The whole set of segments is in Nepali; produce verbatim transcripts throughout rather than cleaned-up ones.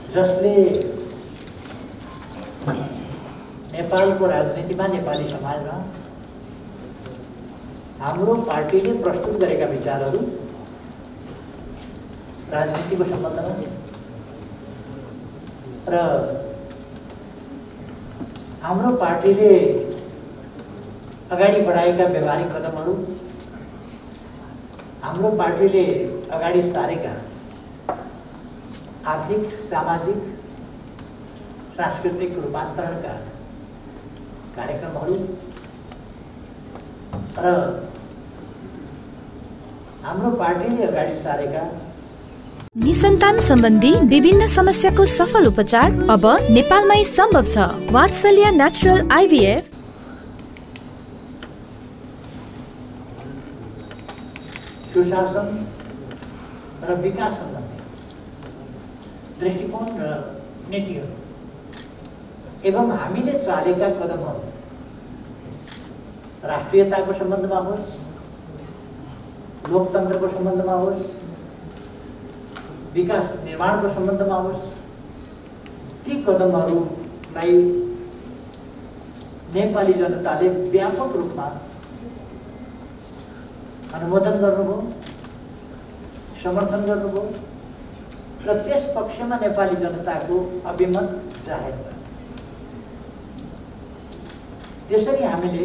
जसले नेपालको राजनीतिमा नेपाली समाजमा हाम्रो पार्टीले प्रस्तुत गरेका विचारहरू राजनीतिको सम्बन्धमा र हाम्रो पार्टीले अगाडि बढाएका व्यवहारिक कदमहरू, हाम्रो पार्टीले अगाडि सारेका आर्थिक, सामाजिक, सांस्कृतिक रूपान्तरणका कार्यक्रमहरू र हाम्रो पार्टीले अगाडि सारेका निसन्तान सम्बन्धी विभिन्न समस्याको सफल उपचार अब नेपालमै सम्भव छ। वात्सल्य नेचुरल आइभीएफ सुशासन र विकास सम्बन्धी दृष्टिकोण र नीतिहरू एवं हामीले चालेका कदमहरू राष्ट्रियताको सम्बन्धमा होस्, लोकतन्त्रको सम्बन्धमा होस्, विकास निर्माणको सम्बन्धमा होस्, ती कदमहरूलाई नेपाली जनताले व्यापक रूपमा अनुमोदन गर्नुभयो, समर्थन गर्नुभयो र त्यस पक्षमा नेपाली जनताको अभिमत जाहेर गर्यो। त्यसरी हामीले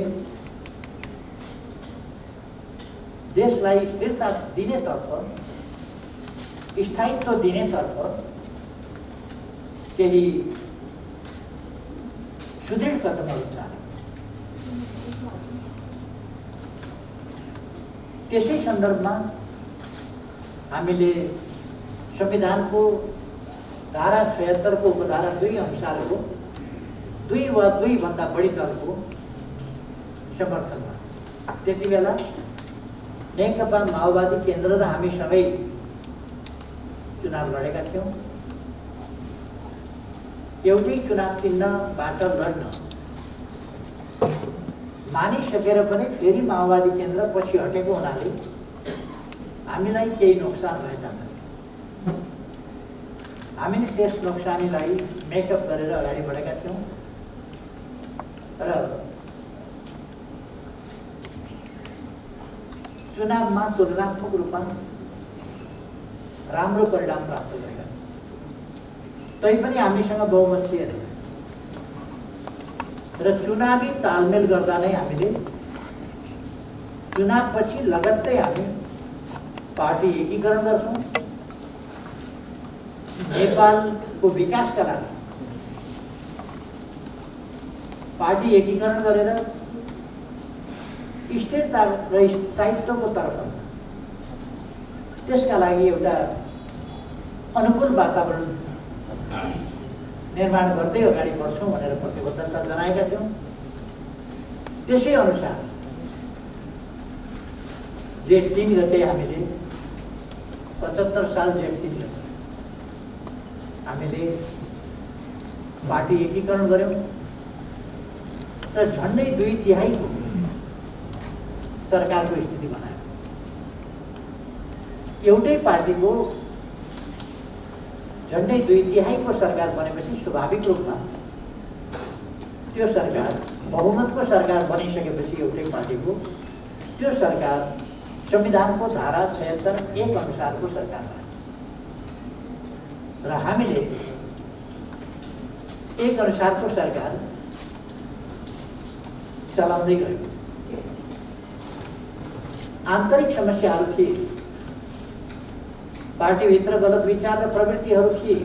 देशलाई स्थिरता दिनेतर्फ, स्थायित्व दिनेतर्फ केही सुदृढ कदमहरू चाल्यौं। त्यसै सन्दर्भमा हामीले संविधानको धारा छयत्तर को उपधारा दुई अनुसारको दुई वा दुई भन्दा बढी दलको समर्थनमा त्यति बेला नेकपा माओवादी केन्द्र र हामी सबै चुनाव लडेका थियौं। एउटै चुनाव चिन्हबाट लड्न मानिसकेर पनि फेरि माओवादी केन्द्र पछि हटेको हुनाले हामीलाई केही नोक्सान भए तापनि हामीले त्यस नोक्सानीलाई मेकअप गरेर अगाडि बढेका थियौं र चुनावमा तुलनात्मक रूपमा राम्रो परिणाम प्राप्त गरेका छौं। तैपनि हामीसँग बहुमत थिएन र चुनावी तालमेल गर्दा नै हामीले चुनावपछि लगत्तै हामी पार्टी एकीकरण गर्छौं, नेपालको विकासका लागि पार्टी एकीकरण गरेर स्थिरता र स्थायित्वको तर्फ त्यसका लागि एउटा अनुकूल वातावरण निर्माण गर्दै अगाडि बढ्छौं भनेर प्रतिबद्धता जनाएका थियौं। त्यसै अनुसार जेठ तीन गते हामीले पचहत्तर साल जेठ तीन गते हामीले पार्टी एकीकरण गर्यौं र झन्डै दुई तिहाईको सरकारको स्थिति बनायो। एउटै पार्टीको झन्डै दुई तिहाईको सरकार बनेपछि स्वाभाविक रूपमा त्यो सरकार बहुमतको सरकार बनिसकेपछि एउटै पार्टीको त्यो सरकार संविधानको धारा छयत्तर एक अनुसारको सरकार भयो र हामीले एक अनुसारको सरकार चलाउँदै गयौं। आन्तरिक समस्याहरू थिए, पार्टीभित्र गलत विचार र प्रवृत्तिहरू थिए,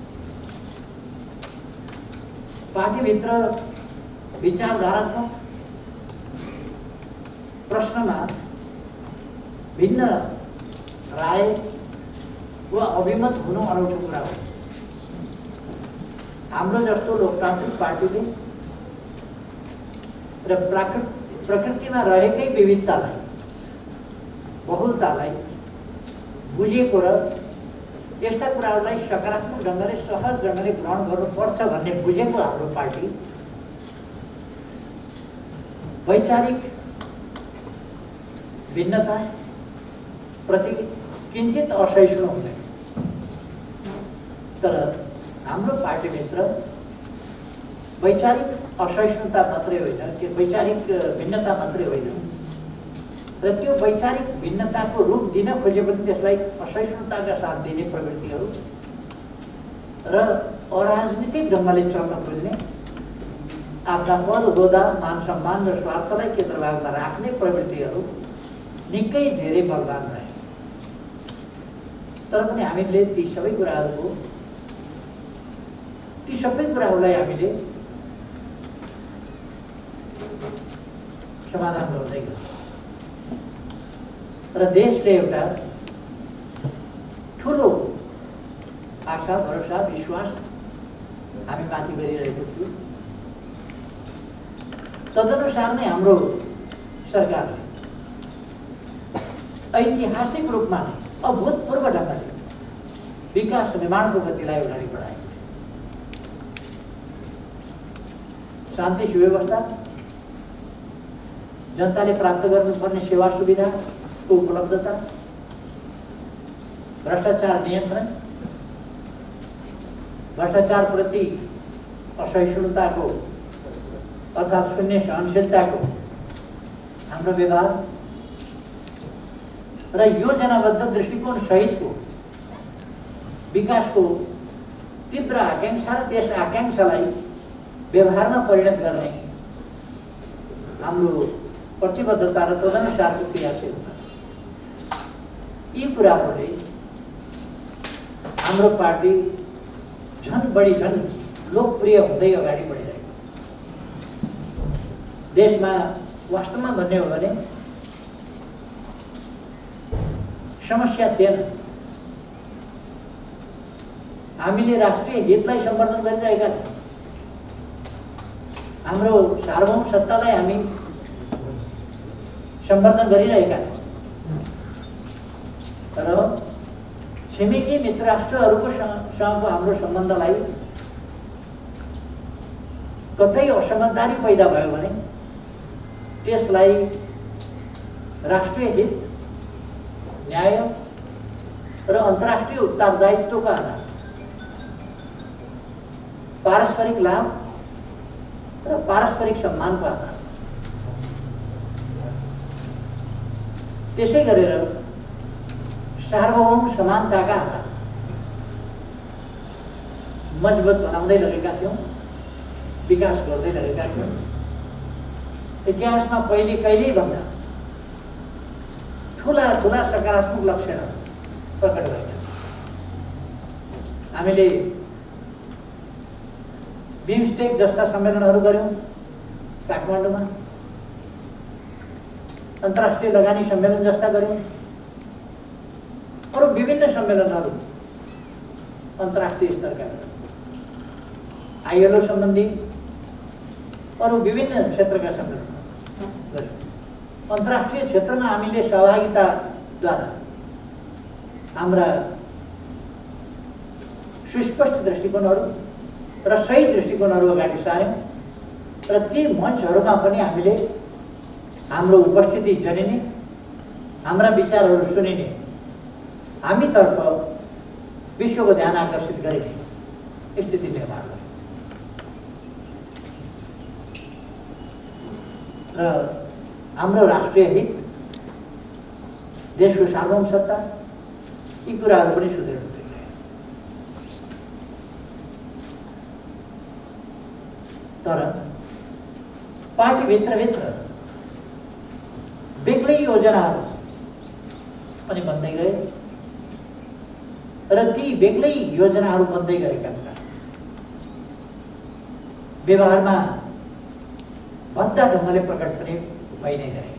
पार्टीभित्र विचारधारात्मक प्रश्नमा भिन्न राय वा अभिमत हुनु अनौठो कुरा हो। हाम्रो जस्तो लोकतान्त्रिक पार्टीले र प्रकृतिमा रहेकै विविधतालाई, बहुलतालाई बुझेको र यस्ता कुराहरूलाई सकारात्मक ढङ्गले सहज ढङ्गले ग्रहण गर्नुपर्छ भन्ने बुझेको हाम्रो पार्टी वैचारिक भिन्नता प्रति किंचित असहिष्णु हुँदैन। तर हाम्रो पार्टीभित्र वैचारिक असहिष्णुता मात्रै होइन, त्यो वैचारिक भिन्नता मात्रै होइन, र त्यो वैचारिक भिन्नताको रूप दिन खोजे पनि त्यसलाई असहिष्णुताका साथ दिने प्रवृत्तिहरू र अराजनीतिक ढङ्गले चल्न खोज्ने, आफ्ना पद होदा मान सम्मान र स्वार्थलाई केन्द्रभागमा राख्ने प्रवृत्तिहरू निकै धेरै बलवान रहे। तर पनि हामीले ती सबै कुराहरूको ती सबै कुराहरूलाई हामीले समाधान गर्दै गयौँ र देशले एउटा ठुलो आशा, भरोसा, विश्वास हामी माथि गरिरहेको थियो। तदनुसार नै हाम्रो सरकारले ऐतिहासिक रूपमा नै अभूतपूर्व ढङ्गले विकास निर्माणको गतिलाई अगाडि बढाएको थियो। शान्ति सुव्यवस्था, जनताले प्राप्त गर्नुपर्ने सेवा सुविधाको उपलब्धता, भ्रष्टाचार नियन्त्रण, भ्रष्टाचारप्रति असहिष्णुताको अर्थात् शून्य सहनशीलताको हाम्रो व्यवहार र योजनाबद्ध दृष्टिकोण सहितको विकासको तीव्र आकांक्षा र त्यस आकांक्षालाई व्यवहारमा परिणत गर्ने हाम्रो प्रतिबद्धता र तदनुसारको क्रियाशीलता, यी कुराहरूले हाम्रो पार्टी झन् बढी झन् लोकप्रिय हुँदै अगाडि बढिरहेको। देशमा वास्तवमा भन्ने हो भने समस्या थिएन। हामीले राष्ट्रिय हितलाई सम्वर्धन गरिरहेका थियौँ, हाम्रो सार्वभौम सत्तालाई हामी सम्वर्धन गरिरहेका थियौँ, र छिमेकी मित्र राष्ट्रहरूको सँगको हाम्रो सम्बन्धलाई कतै असमझदारी पैदा भयो भने त्यसलाई राष्ट्रिय हित, न्याय र अन्तर्राष्ट्रिय उत्तरदायित्वका आधार, पारस्परिक लाभ र पारस्परिक सम्मानको आधार, त्यसै गरेर सार्वभौम समानताका आधार मजबुत बनाउँदै लगेका थियौँ, विकास गर्दै लगेका थियौँ। इतिहासमा पहिले कहिल्यै भन्दा ठुला ठुला सकारात्मक लक्षणहरू प्रकट भएका छन्। हामीले बिमस्टेक जस्ता सम्मेलनहरू गऱ्यौँ काठमाडौँमा, अन्तर्राष्ट्रिय लगानी सम्मेलन जस्ता गऱ्यौँ, अरू विभिन्न सम्मेलनहरू अन्तर्राष्ट्रिय स्तरका गऱ्यौँ, आइएलओ सम्बन्धी अरू विभिन्न क्षेत्रका सम्मेलन गऱ्यौँ। अन्तर्राष्ट्रिय क्षेत्रमा हामीले सहभागिताद्वारा हाम्रा सुस्पष्ट दृष्टिकोणहरू र सही दृष्टिकोणहरू अगाडि सार्यौँ र ती मञ्चहरूमा पनि हामीले हाम्रो उपस्थिति जनिने, हाम्रा विचारहरू सुनिने, हामीतर्फ विश्वको ध्यान आकर्षित गरिने स्थिति निर्माण गर्यो। र हाम्रो राष्ट्रिय हित, देशको सार्वभौम सत्ता, यी कुराहरू पनि सुदृढ हुँदै गए। तर पार्टीभित्रभित्र बेग्लै योजनाहरू पनि बन्दै गए र ती बेग्लै योजनाहरू बन्दै गएका कुरा व्यवहारमा भद्दा ढङ्गले प्रकट पनि भइ नै रहे।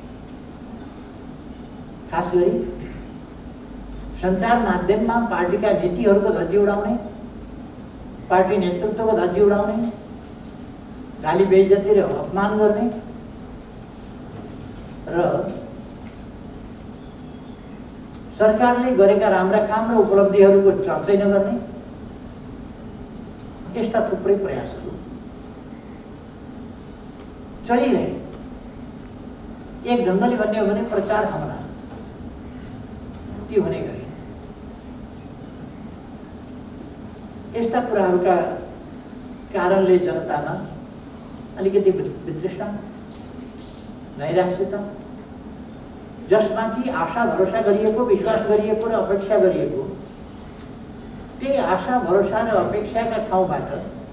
खास गरी सञ्चार माध्यममा पार्टीका नीतिहरूको धज्जी उडाउने, पार्टी नेतृत्वको धज्जी उडाउने, गाली बेइज्जती र अपमान गर्ने र सरकारले गरेका राम्रा काम र उपलब्धिहरूको चर्चै नगर्ने, यस्ता थुप्रै प्रयासहरू चलिरहे। एक ढङ्गले भन्ने हो भने प्रचार हमला ती हुने गरे। यस्ता कुराहरूका कारणले जनतामा अलिकति वितृष्णा, नैराश्यता, जसमाथि आशा भरोसा गरिएको, विश्वास गरिएको र अपेक्षा गरिएको, त्यही आशा भरोसा र अपेक्षाका ठाउँबाट,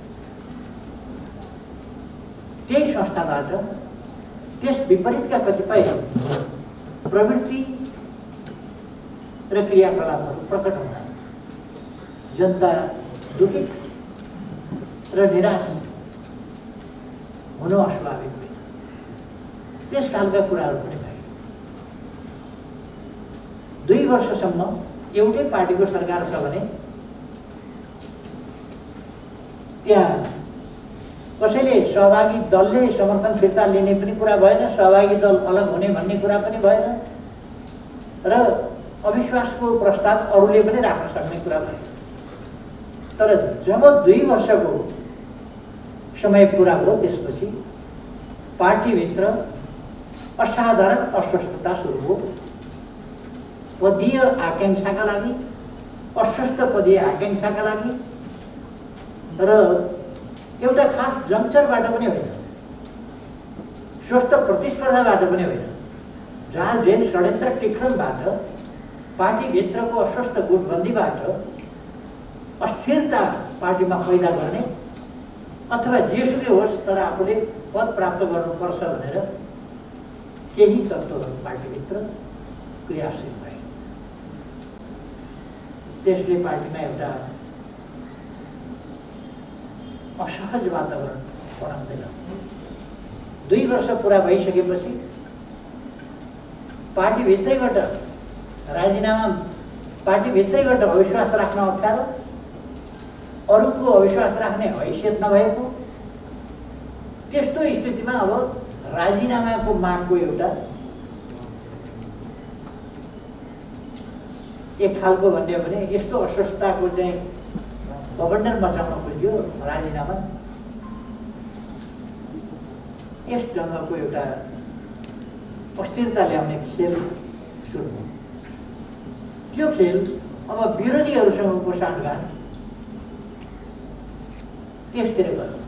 त्यही संस्थाबाट त्यस विपरीतका कतिपय प्रवृत्ति र क्रियाकलापहरू प्रकट हुँदा जनता दुखित र निराश हुनु अस्वाभाविक होइन। त्यस खालका कुराहरू पनि भए। दुई वर्षसम्म एउटै पार्टीको सरकार छ भने त्यहाँ कसैले सहभागी दलले समर्थन फिर्ता लिने पनि कुरा भएन, सहभागी दल अलग हुने भन्ने कुरा पनि भएन र अविश्वासको प्रस्ताव अरूले पनि राख्न सक्ने कुरा भएन। तर जब दुई वर्षको समय पुरा भयो त्यसपछि पार्टीभित्र असाधारण अस्वस्थता सुरु भयो। पदीय आकांक्षाका लागि, अस्वस्थ पदीय आकांक्षाका लागि र एउटा खास जङ्क्चरबाट पनि होइन, स्वस्थ प्रतिस्पर्धाबाट पनि होइन, जाल जेल षड्यन्त्र टिक्रणबाट, पार्टीभित्रको अस्वस्थ गुटबन्दीबाट अस्थिरता पार्टीमा पैदा गर्ने अथवा जेसुकै होस् तर आफूले पद प्राप्त गर्नुपर्छ भनेर केही तत्त्वहरू पार्टीभित्र क्रियाशील भए। त्यसले पार्टीमा एउटा असहज वातावरण बनाउँदैन। दुई वर्ष पुरा भइसकेपछि पार्टीभित्रैबाट राजीनामा, पार्टीभित्रैबाट अविश्वास राख्न अप्ठ्यारो, अरूको अविश्वास राख्ने हैसियत नभएको, त्यस्तो स्थितिमा अब राजीनामाको मागको एउटा एक खालको भन्ने भने यस्तो अस्वस्थताको चाहिँ गभर्नर मचाउन खोज्यो राजीनामा। यस ढङ्गको एउटा अस्थिरता ल्याउने खेल सुरु भयो। त्यो खेल अब विरोधीहरूसँगको साँठगाँठ त्यसतिर गर्नु,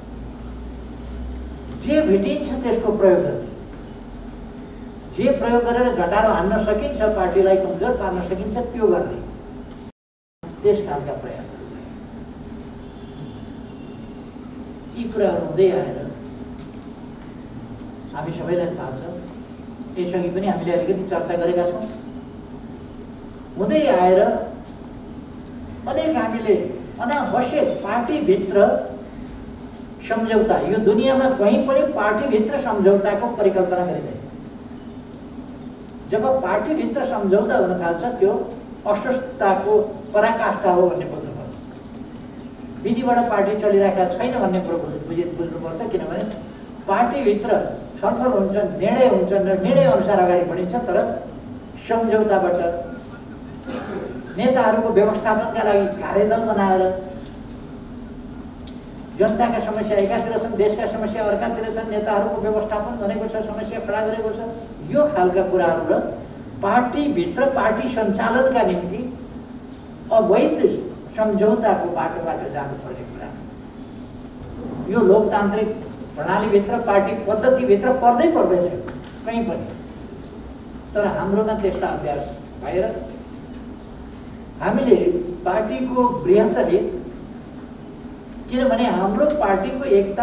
जे भेटिन्छ त्यसको प्रयोग गर्ने, जे प्रयोग गरेर झटारो हान्न सकिन्छ, पार्टीलाई कमजोर पार्न सकिन्छ त्यो गर्ने, त्यस खालका प्रयासहरू भए। यी कुराहरू हुँदै आएर हामी सबैलाई थाहा छ, यसअघि पनि हामीले अलिकति चर्चा गरेका छौँ। हुँदै आएर अनेक हामीले अनावश्यक पार्टीभित्र सम्झौता, यो दुनियाँमा कहीँ पनि पार्टीभित्र सम्झौताको परिकल्पना गरिँदैन। जब पार्टीभित्र सम्झौता हुन थाल्छ त्यो अस्वस्थताको पराकाष्ठा हो भन्ने बुझ्नुपर्छ। विधिबाट पार्टी चलिरहेका छैन भन्ने कुरो बुझि बुझ्नुपर्छ। किनभने पार्टीभित्र छलफल हुन्छ, निर्णय हुन्छन् र निर्णय अनुसार अगाडि बढिन्छ। तर सम्झौताबाट नेताहरूको व्यवस्थापनका लागि कार्यदल बनाएर जनताका समस्या एकातिर छन्, देशका समस्या अर्कातिर छन्, नेताहरूको व्यवस्थापन भनेको छ, समस्या खडा गरेको छ, यो खालका कुराहरू र पार्टीभित्र पार्टी सञ्चालनका निम्ति अवैध सम्झौताको बाटोबाट जानुपर्ने कुरा, यो लोकतान्त्रिक प्रणालीभित्र पार्टी पद्धतिभित्र पर्दै पर्दैन कहीँ पनि। तर हाम्रोमा त्यस्ता अभ्यास भएर हामीले पार्टीको बृहत्तले, किनभने हाम्रो पार्टीको एकता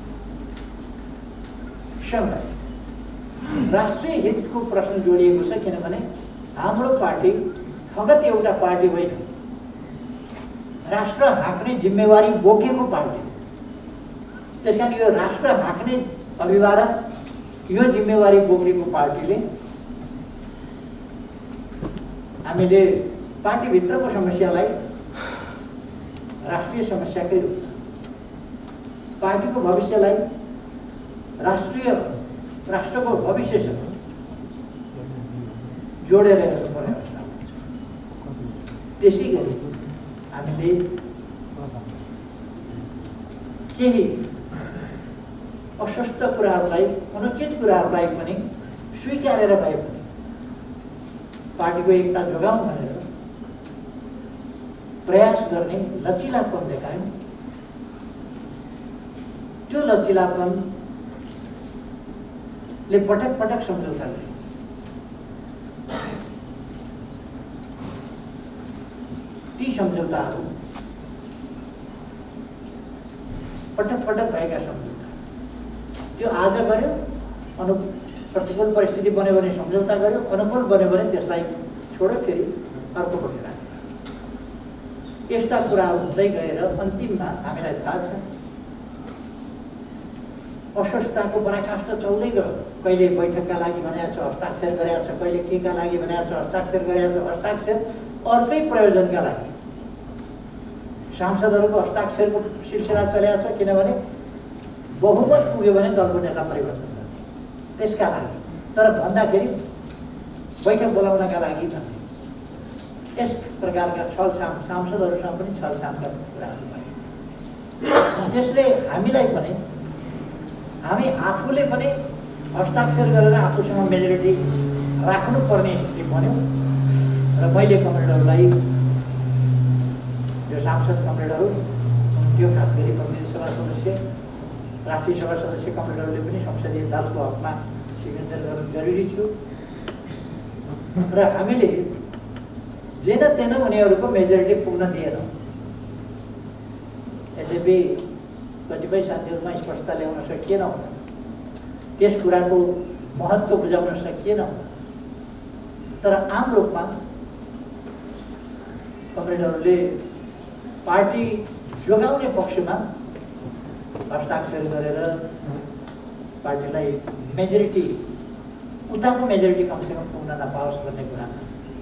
सँग राष्ट्रिय हितको प्रश्न जोडिएको छ। किनभने हाम्रो पार्टी फगत एउटा पार्टी होइन, राष्ट्र हाँक्ने जिम्मेवारी बोकेको पार्टी। त्यसकारण यो राष्ट्र हाँक्ने अभिभावक, यो जिम्मेवारी बोकेको पार्टीले हामीले पार्टीभित्रको समस्यालाई राष्ट्रिय समस्याकै रूपमा, पार्टीको भविष्यलाई राष्ट्रिय राष्ट्रको भविष्यसँग जोडेर हेर्नुपर्ने अवस्था हुन्छ। त्यसै गरी हामीले केही अस्वस्थ कुराहरूलाई, अनुचित कुराहरूलाई पनि स्वीकारेर भए पनि पार्टीको एकता जोगाउँ भनेर प्रयास गर्ने लचिलापन देखायौँ। त्यो लचिलापनले पटक पटक सम्झौता गर्यो। ती सम्झौताहरू पटक पटक भएका सम्झौता त्यो आज गर्यो, अनु प्रतिकूल परिस्थिति बन्यो भने सम्झौता गर्यो, अनुकूल बन्यो भने त्यसलाई छोड्यो, फेरि अर्कोपट्टि राख्यो। यस्ता कुरा हुँदै गएर अन्तिममा हामीलाई थाहा छ अस्वस्थताको पराकाष्ठ चल्दै गयो। कहिले बैठकका लागि भनेको छ हस्ताक्षर गरेको छ, कहिले केका लागि भनेको छ हस्ताक्षर गरेको छ। हस्ताक्षर अर्कै प्रयोजनका लागि सांसदहरूको हस्ताक्षरको सिलसिला चलेको छ, किनभने बहुमत पुग्यो भने दलको नेता परिवर्तन गर्ने त्यसका लागि। तर भन्दाखेरि बैठक बोलाउनका लागि भन्ने यस प्रकारका छलछाम सांसदहरूसँग पनि छलछामका कुराहरू भए। त्यसले हामीलाई पनि हामी आफूले पनि हस्ताक्षर गरेर आफूसँग मेजोरिटी राख्नुपर्ने स्थिति बन्यो। र मैले कमरेडहरूलाई, जो सांसद कमरेडहरू त्यो खास गरी प्रतिनिधि सभा सदस्य, राष्ट्रिय सभा सदस्य कमरेडहरूले पनि संसदीय दलको हकमा सिग्नेचर गर्नु जरुरी थियो। र हामीले जेन तेन उनीहरूको मेजोरिटी पुग्न दिएन। यद्यपि कतिपय साथीहरूमा स्पष्टता ल्याउन सकिएन होला, त्यस कुराको महत्त्व बुझाउन सकिएन होला। तर आम रूपमा कमरेडहरूले पार्टी जोगाउने पक्षमा हस्ताक्षर गरेर पार्टीलाई मेजोरिटी, उताको मेजोरिटी कमसेकम पुग्न नपाओस् भन्ने कुरामा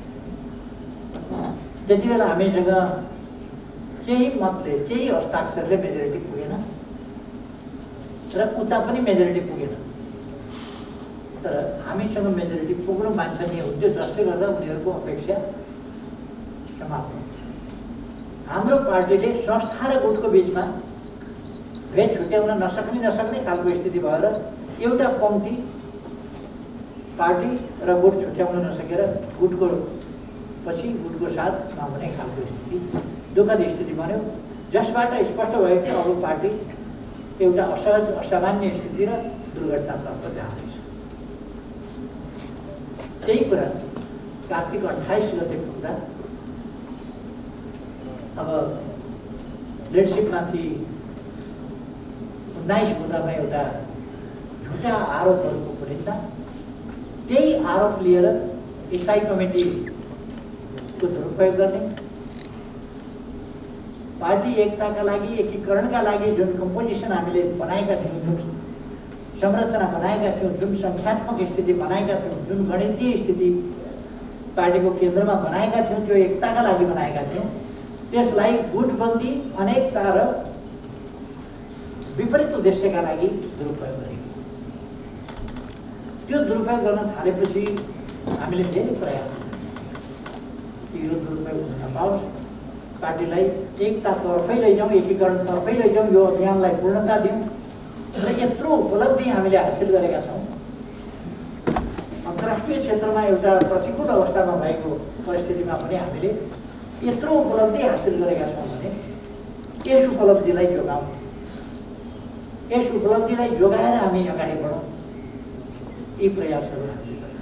त्यति बेला हामीसँग केही मतले, केही हस्ताक्षरले मेजोरिटी पुगेन र उता पनि मेजोरिटी पुगेन। तर हामीसँग मेजोरिटी पुग्नु वाञ्छनीय हुन्थ्यो, जसले गर्दा उनीहरूको अपेक्षा समाप्त हुन्छ। हाम्रो पार्टीले संस्था र गुटको बिचमा भेद छुट्याउन नसक्ने नसक्ने खालको स्थिति भएर एउटा पङ्क्ति पार्टी र गुट छुट्याउन नसकेर गुटको पछि गुटको साथ नहुने खालको स्थिति, दुःखद स्थिति बन्यो, जसबाट स्पष्ट भयो कि अब पार्टी एउटा असहज असामान्य स्थिति र दुर्घटनातर्फ जाँदैछ। त्यही कुरा कार्तिक अट्ठाइस गते पुग्दा अब लिडरसिपमाथि उन्नाइस बुँदामा एउटा झुटा आरोपहरूको पुरिन्दा, त्यही आरोप लिएर स्थायी कमिटीको दुरुपयोग गर्ने, पार्टी एकताका लागि, एकीकरणका लागि जुन कम्पोजिसन हामीले बनाएका थियौँ, जुन संरचना बनाएका थियौँ, जुन सङ्ख्यात्मक स्थिति बनाएका थियौँ, जुन गणितीय स्थिति पार्टीको केन्द्रमा बनाएका थियौँ, त्यो एकताका लागि बनाएका थियौँ, त्यसलाई गुटबन्दी, अनेकता र विपरीत उद्देश्यका लागि दुरुपयोग गरेको। त्यो दुरुपयोग गर्न थालेपछि हामीले धेरै प्रयास गर्यौँ यो दुरुपयोग हुन नपाओस्, पार्टीलाई एकतातर्फै लैजाउँ, एकीकरणतर्फै लैजाउँ, यो अभियानलाई पूर्णता दिउँ। र यत्रो उपलब्धि हामीले हासिल गरेका छौँ। अन्तर्राष्ट्रिय क्षेत्रमा एउटा प्रतिकूल अवस्थामा भएको परिस्थितिमा पनि हामीले यत्रो उपलब्धि हासिल गरेका छौँ भने यस उपलब्धिलाई जोगाउँ, यस उपलब्धिलाई जोगाएर हामी अगाडि बढौँ, यी प्रयासहरू हामीले गर्यौँ।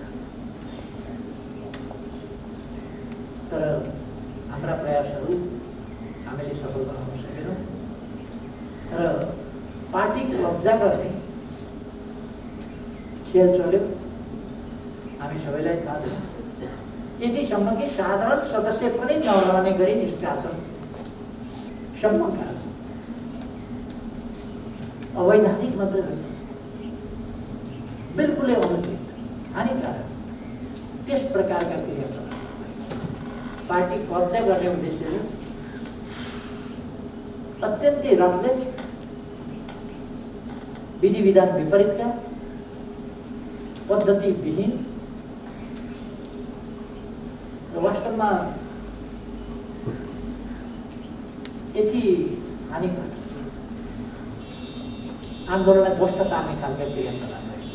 तर हाम्रा प्रयासहरू हामीले सफल बनाउन सकेनौँ र पार्टी कब्जा गर्ने खेल चल्यो। हामी सबैलाई थाहा छ, यतिसम्म कि साधारण सदस्य पनि नरहने गरी निष्कासन सम्मका अवैधानिक मात्रै होइन, बिल्कुलै अनुचित, हानिकारक त्यस प्रकारका क्रियाकलाप पार्टी कब्जा गर्ने उद्देश्यले अत्यन्तै रथलेस, विधि विधान विपरीतका, पद्धति विहीन र वास्तवमा यति हानिकारक आन्दोलनलाई ध्वस्त पार्ने खालका क्रियाकलाप गरे।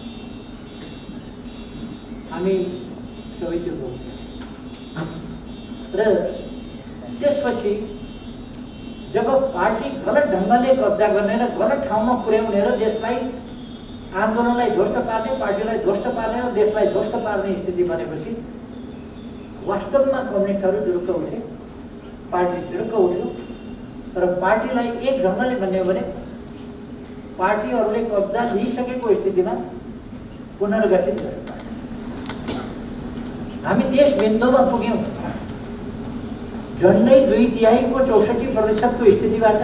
हामी सबै त्यो भोग्यौँ र त्यसपछि जब पार्टी गलत ढङ्गले कब्जा गर्ने र गलत ठाउँमा पुर्याउने र देशलाई आन्दोलनलाई ध्वस्त पार्ने, पार्टीलाई ध्वस्त पार्ने र देशलाई ध्वस्त पार्ने स्थिति बनेपछि वास्तवमा कम्युनिस्टहरू जुरुक्क उठे, पार्टी जुरुक्क उठ्यो र पार्टीलाई एक ढङ्गले भन्ने हो भने पार्टीहरूले कब्जा लिइसकेको स्थितिमा पुनर्गठित गर्यो पार्टी। हामी देश बिन्दुमा पुग्यौँ। झन्डै दुई तिहाईको चौसठी प्रतिशतको स्थितिबाट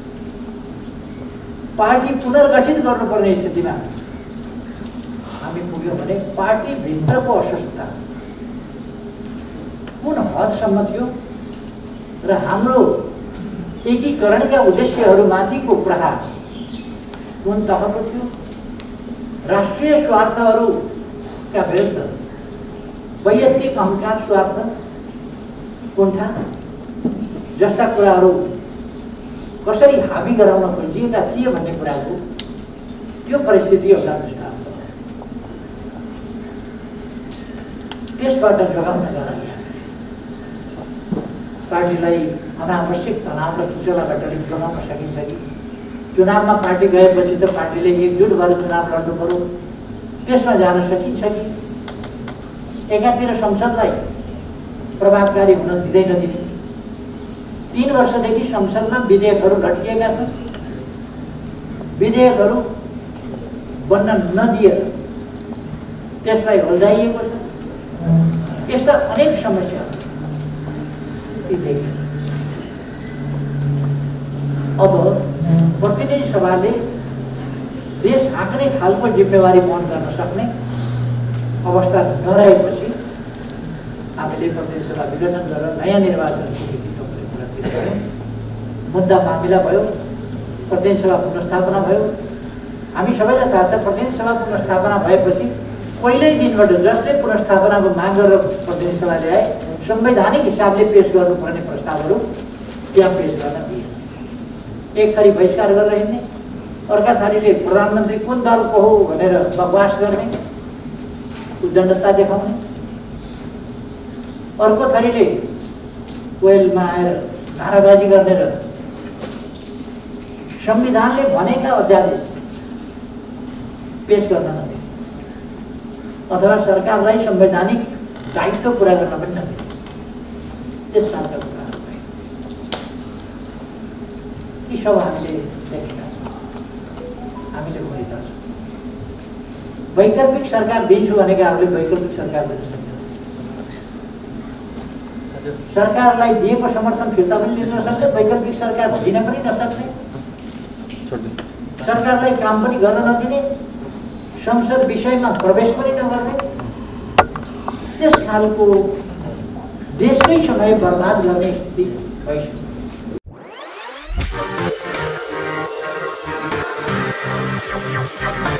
पार्टी पुनर्गठित गर्नुपर्ने स्थितिमा हामी पुग्यौँ भने पार्टीभित्रको अस्वस्थता कुन हदसम्म थियो र हाम्रो एकीकरणका उद्देश्यहरूमाथिको प्रहार कुन तहको थियो, राष्ट्रिय स्वार्थहरूका विरुद्ध वैयक्तिक अहङ्कार स्वार्थ कुण्ठा जस्ता कुराहरू कसरी हाबी गराउन खोजिएका थिए भन्ने कुराको त्यो परिस्थिति एउटा दृष्टान्त हो। त्यसबाट जोगाउनका लागि पार्टीलाई अनावश्यक तनाव र खिचलाबाट जोगाउन सकिन्छ कि चुनावमा पार्टी गएपछि त पार्टीले एकजुट भएर चुनाव लड्नु पर्यो, त्यसमा जान सकिन्छ कि एकातिर संसदलाई प्रभावकारी हुन दिँदै नदिने, तीन वर्षदेखि संसदमा विधेयकहरू लट्किएका छन्, विधेयकहरू बन्न नदिएर त्यसलाई हल्जाइएको छ। यस्ता अनेक समस्याहरू देखिए। अब प्रतिनिधि सभाले देश हाँक्ने खालको जिम्मेवारी वहन गर्न सक्ने अवस्था नरहेपछि हामीले प्रतिनिधि सभा विघटन गरेर नयाँ निर्वाचनको नेतृत्व गर्ने मुद्दा मामिला भयो, प्रतिनिधि सभा पुनर्स्थापना भयो। हामी सबैलाई थाहा छ प्रतिनिधि सभा पुनर्स्थापना भएपछि पहिल्यै दिनबाट जसले पुनर्स्थापनाको माग गरेर प्रतिनिधि सभा ल्याए संवैधानिक हिसाबले पेश गर्नुपर्ने प्रस्तावहरू त्यहाँ पेश गर्न दिए। एक थरी बहिष्कार गरेर हिँड्ने, अर्का थरीले प्रधानमन्त्री कुन दलको हो भनेर बकवास गर्ने, उद्दण्डता देखाउने, अर्को थरीले कोइलमा आएर नाराबाजी गर्ने र संविधानले भनेका अध्यादेश पेश गर्न नदिने अथवा सरकारलाई संवैधानिक दायित्व पुरा गर्न पनि नदिने, त्यस खालका कुराहरू भए। यी सब हामीले देखेका छौँ, हामीले भएका छौँ। वैकल्पिक सरकार दिन्छु भनेकाहरूले वैकल्पिक सरकार दिन सक्दैन। सरकारलाई दिएको समर्थन फिर्ता पनि लिन नसक्ने, वैकल्पिक सरकार दिन पनि नसक्ने, सरकारलाई काम पनि गर्न नदिने, संसद विषयमा प्रवेश पनि नगर्ने, त्यस खालको देशकै समय बर्बाद गर्ने स्थिति भइसक्यो।